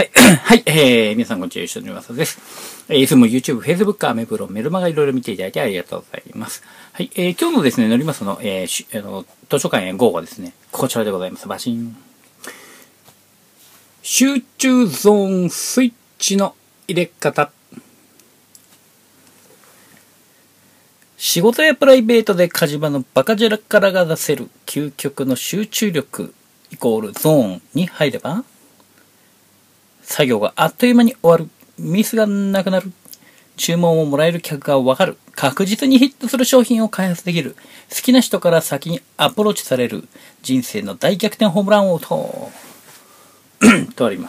はい。はい。皆さんこんにちは。吉野正です。いつも YouTube、Facebook、アメブロ、メルマガいろいろ見ていただいてありがとうございます。はい。今日のですね、乗ります図書館へ GO はですね、こちらでございます。バシン。集中ゾーンスイッチの入れ方。仕事やプライベートで火事場のバカ力が出せる究極の集中力イコールゾーンに入れば、作業があっという間に終わる。ミスがなくなる。注文をもらえる客がわかる。確実にヒットする商品を開発できる。好きな人から先にアプローチされる。人生の大逆転ホームラン王ととあります。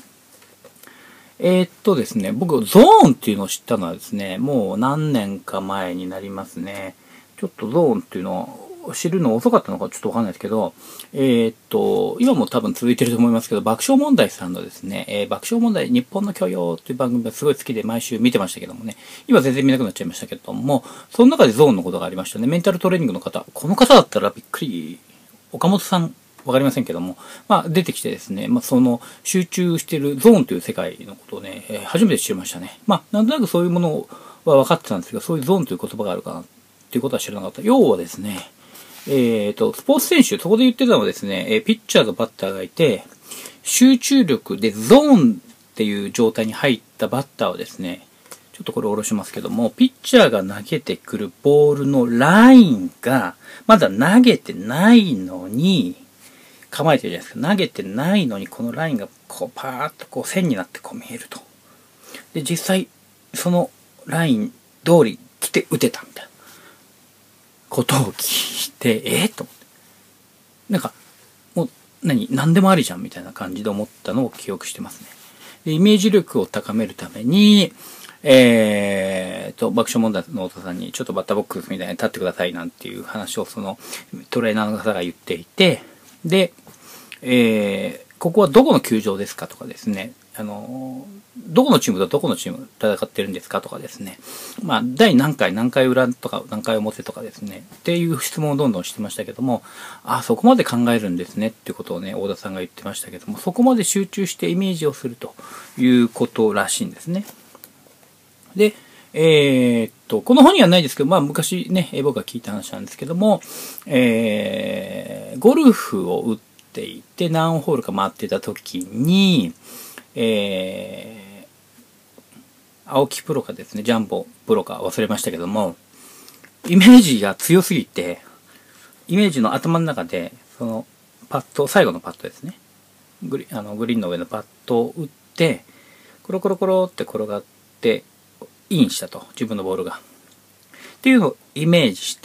ですね、僕、ゾーンっていうのを知ったのはですね、もう何年か前になりますね。ちょっとゾーンっていうのを知るの遅かったのかちょっとわかんないですけど、今も多分続いてると思いますけど、爆笑問題さんのですね、爆笑問題日本の教養っていう番組がすごい好きで毎週見てましたけどもね、今全然見なくなっちゃいましたけども、その中でゾーンのことがありましたね。メンタルトレーニングの方。この方だったらびっくり、岡本さん、わかりませんけども、出てきてですね、その集中しているゾーンという世界のことをね、初めて知りましたね。なんとなくそういうものは分かってたんですが、そういうゾーンという言葉があるかなっていうことは知らなかった。要はですね、スポーツ選手、そこで言ってたのはですね、ピッチャーとバッターがいて、集中力でゾーンっていう状態に入ったバッターをですね、ちょっとこれ下ろしますけども、ピッチャーが投げてくるボールのラインが、まだ投げてないのに、構えてるじゃないですか。投げてないのに、このラインがこうパーッとこう線になってこう見えると。で、実際、そのライン通り来て打てたみたいなことを聞いて、と思って。なんか、もう何でもありじゃんみたいな感じで思ったのを記憶してますね。で、イメージ力を高めるために、爆笑問題の太田さんにちょっとバッターボックスみたいに立ってくださいなんていう話をそのトレーナーの方が言っていて、で、ここはどこの球場ですかとかですね、どこのチームとどこのチーム戦ってるんですかとかですね、第何回裏とか何回表とかですね、っていう質問をどんどんしてましたけども、そこまで考えるんですねっていうことをね、大田さんが言ってましたけども、そこまで集中してイメージをするということらしいんですね。で、この本にはないですけど、昔ね、僕が聞いた話なんですけども、ゴルフを打っていて何ホールか回ってた時に、青木プロかですね、ジャンボプロか忘れましたけども、イメージが強すぎて、イメージの頭の中で、そのパット、最後のパットですね、グリーンの上のパットを打って、コロコロコロって転がって、インしたと、自分のボールが。っていうのをイメージして、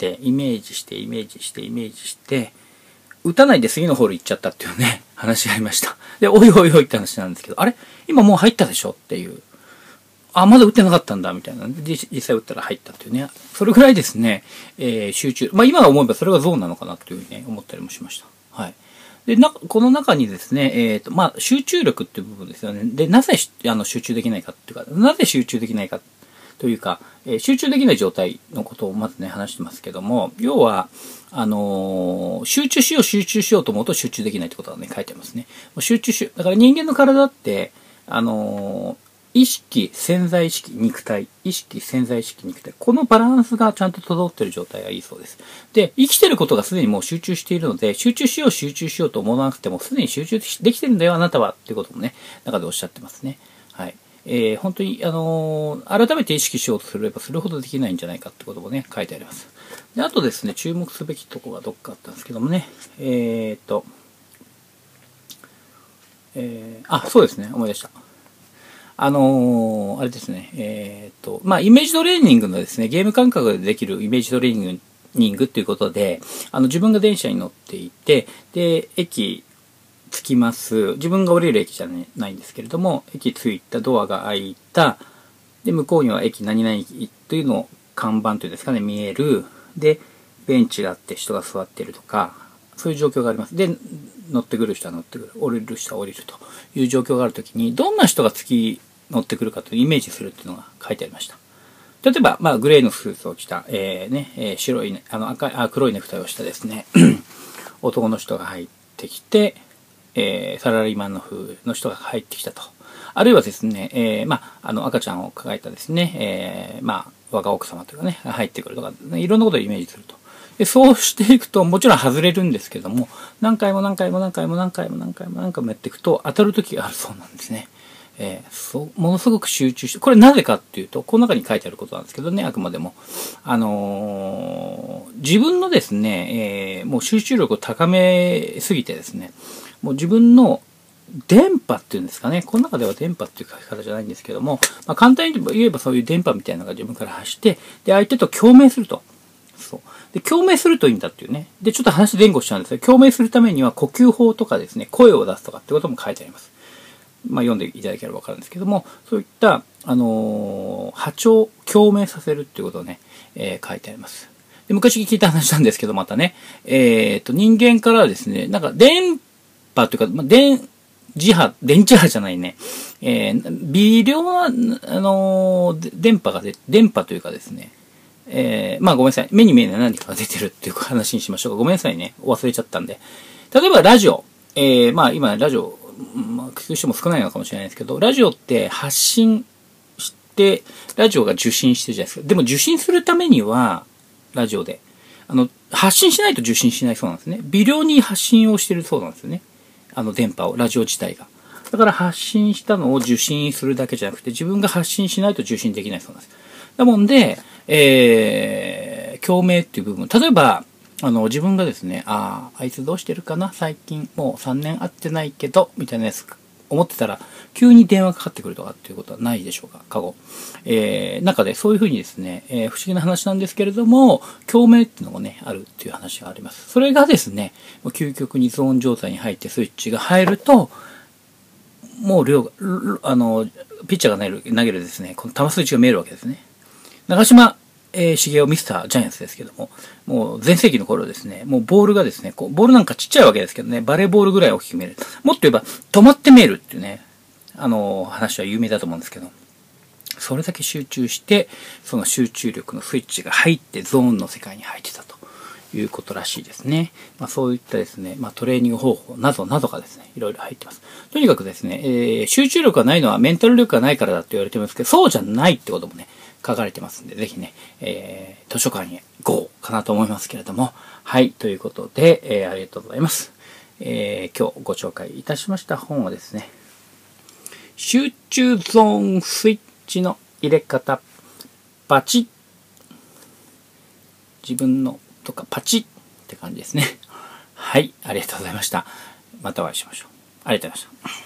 打たないで次のホール行っちゃったっていうね、話がありました。で、おいおいおいって話なんですけど、あれ今もう入ったでしょっていう。まだ打ってなかったんだ、みたいな。実際打ったら入ったっていうね。それぐらいですね、集中。今思えばそれがゾーンなのかなというふうにね、思ったりもしました。はい。で、この中にですね、集中力っていう部分ですよね。で、なぜ集中できないかっていうか、なぜ集中できないかというか、集中できない状態のことをまずね、話してますけども、要は、集中しようと思うと集中できないってことがね、書いてますね。だから人間の体って、意識、潜在意識、肉体。意識、潜在意識、肉体。このバランスがちゃんと整っている状態がいいそうです。で、生きてることがすでにもう集中しているので、集中しようと思わなくても、すでに集中できてるんだよ、あなたは。っていうこともね、中でおっしゃってますね。はい。本当に、改めて意識しようとすればするほどできないんじゃないかってこともね、書いてあります。で、あとですね、注目すべきところがどっかあったんですけどもね、そうですね、思い出した。あれですね、イメージトレーニングのですね、ゲーム感覚でできるイメージトレーニングっていうことで、自分が電車に乗っていて、で、駅、着きます。自分が降りる駅じゃないんですけれども、駅着いた、ドアが開いた、で、向こうには駅何々駅というのを看板というんですかね、見える。で、ベンチがあって人が座っているとか、そういう状況があります。で、乗ってくる人は乗ってくる。降りる人は降りるという状況があるときに、どんな人が乗ってくるかというイメージするっていうのが書いてありました。例えば、グレーのスーツを着た、白い、黒いネクタイをしたですね、男の人が入ってきて、サラリーマンの風の人が入ってきたと。 あるいはですね、赤ちゃんを抱えたですね、我が奥様というかね、入ってくるとか、いろんなことをイメージすると。で、そうしていくと、もちろん外れるんですけども、何回もやっていくと、当たる時があるそうなんですね。ものすごく集中して、これなぜかっていうと、この中に書いてあることなんですけどね、あくまでも。自分のですね、もう集中力を高めすぎてですね、もう自分の電波っていうんですかね、この中では電波っていう書き方じゃないんですけども、簡単に言えばそういう電波みたいなのが自分から発して、で、相手と共鳴すると。そう。で、共鳴するといいんだっていうね。で、ちょっと話前後しちゃうんですけど、共鳴するためには呼吸法とかですね、声を出すとかってことも書いてあります。読んでいただければわかるんですけども、そういった、波長、共鳴させるっていうことをね、書いてあります。で、昔聞いた話なんですけど、またね、人間からはですね、なんか電波というか、電磁波じゃないね、微量な、電波というかですね、ごめんなさい。目に見えない何かが出てるっていう話にしましょうか。ごめんなさいね。忘れちゃったんで。例えばラジオ。今ラジオ、聞く人も少ないのかもしれないですけど、ラジオって発信して、ラジオが受信してるじゃないですか。でも受信するためには、ラジオで、発信しないと受信しないそうなんですね。微量に発信をしてるそうなんですよね。電波を、ラジオ自体が。だから発信したのを受信するだけじゃなくて、自分が発信しないと受信できないそうなんです。なもんで、共鳴っていう部分。例えば、自分がですね、あいつどうしてるかな最近、もう3年会ってないけど、みたいなやつ、思ってたら、急に電話かかってくるとかっていうことはないでしょうか過去。中でそういうふうにですね、不思議な話なんですけれども、共鳴っていうのがね、あるっていう話があります。それがですね、究極にゾーン状態に入ってスイッチが入ると、もうピッチャーが投げるですね、この球筋が見えるわけですね。長嶋茂雄ミスタージャイアンツですけども、もう前世紀の頃ですね、もうボールがですね、ボールなんかちっちゃいわけですけどね、バレーボールぐらい大きく見える。もっと言えば、止まって見えるっていうね、話は有名だと思うんですけど、それだけ集中して、その集中力のスイッチが入ってゾーンの世界に入ってたということらしいですね。そういったですね、トレーニング方法などなどがですね、いろいろ入ってます。とにかくですね、集中力がないのはメンタル力がないからだって言われてますけど、そうじゃないってこともね、書かれてますんで、ぜひね、図書館へ GO かなと思いますけれども。はい、ということで、ありがとうございます。今日ご紹介いたしました本はですね、集中ゾーンスイッチの入れ方、パチッ。自分のとかパチッって感じですね。はい、ありがとうございました。またお会いしましょう。ありがとうございました。